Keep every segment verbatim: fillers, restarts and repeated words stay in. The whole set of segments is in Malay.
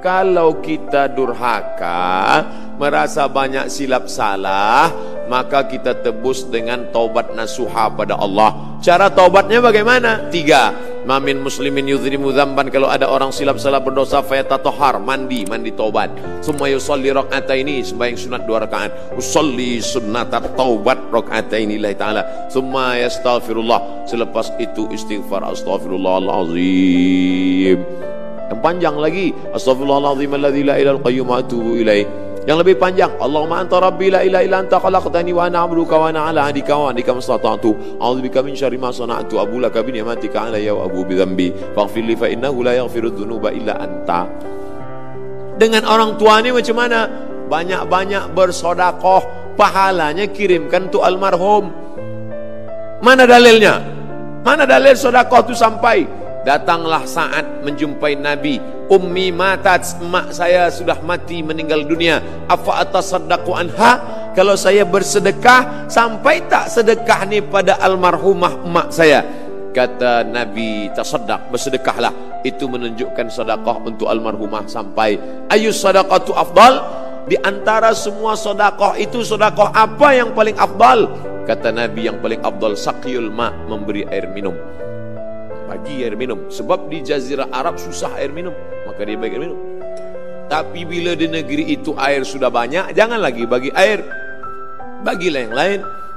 Kalau kita durhaka, merasa banyak silap salah, maka kita tebus dengan taubat nasuha pada Allah. Cara taubatnya bagaimana? Tiga. Mamin muslimin yudhrimu dzamban, kalau ada orang silap salah berdosa, fayatatahhar, mandi, mandi taubat. Summa yusalli rak'ataini, sembahyang sunat dua rakaat. Usolli sunnatat taubat rak'ataini lillahi ta'ala. Summa yastaghfirullah, selepas itu istighfar, astaghfirullahalazim. Yang panjang lagi, astaghfirullahalazim alladzi la ilaha illa qayyum wa atubu ilaih. Yang lebih panjang, Allahumma anta rabbi la ilaha illa anta khalaqtani wa ana 'abduka wa ana 'ala ahdika wa ahdika mastata'tu. A'udzubika min syarri ma sana'tu, abu laka bi ni'matika 'alayya wa abu bi dzambi. Faghfir li fa innahu la yaghfiru dzunuba illa anta. Dengan orang tua ini macam mana? Banyak-banyak bersedekah, pahalanya kirimkan untuk almarhum. Mana dalilnya? Mana dalil sedekah itu sampai? Datanglah saat menjumpai Nabi. Ummi matat, emak saya sudah mati, meninggal dunia. Afa atasaddaqu anha, kalau saya bersedekah, sampai tak sedekah ni pada almarhumah emak saya? Kata Nabi, tasaddaq, bersedekahlah. Itu menunjukkan sedekah untuk almarhumah sampai. Ayu sadaqatu afdal? Di antara semua sedekah itu, sedekah apa yang paling afdal? Kata Nabi, yang paling afdal saqiyul ma, memberi air minum. Bagi air minum, sebab di Jazirah Arab susah air minum, maka dia bagi air minum. Tapi bila di negeri itu air sudah banyak, jangan lagi bagi air, bagilah yang lain.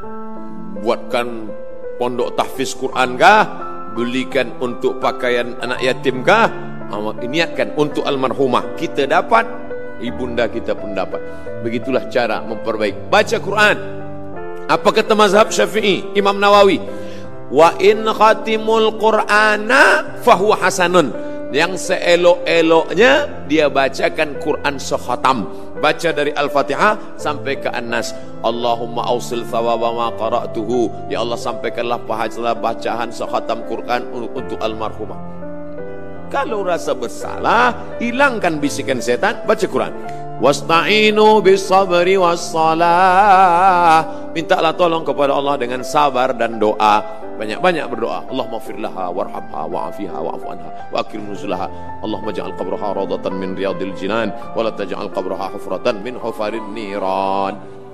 Buatkan pondok tahfiz Quran kah, belikan untuk pakaian anak yatim kah, niatkan untuk almarhumah, kita dapat, ibunda kita pun dapat. Begitulah cara memperbaiki. Baca Quran. Apa kata mazhab Syafi'i, Imam Nawawi? Wa in khatimul Qur'ana fahuwa hasanun. Yang seelok-eloknya dia bacakan Quran sekhatam. Baca dari Al-Fatihah sampai ke An-Nas. Allahumma awsil thawaba ma qara'tuhu. Ya Allah, sampaikanlah pahala bacaan sekhatam Quran untuk almarhumah. Kalau rasa bersalah, hilangkan bisikan setan, baca Quran. Wasta'inu bis sabri was salah. Mintalah tolong kepada Allah dengan sabar dan doa. Banyak-banyak berdoa. Allahumma ighfir laha warhamha wa'afiha wa'fu anha wa akrim nuzulaha. Allahumma ja'al qabraha rawdatan min riyadil jinan wa la taj'al qabraha hufratan min hufarin niran.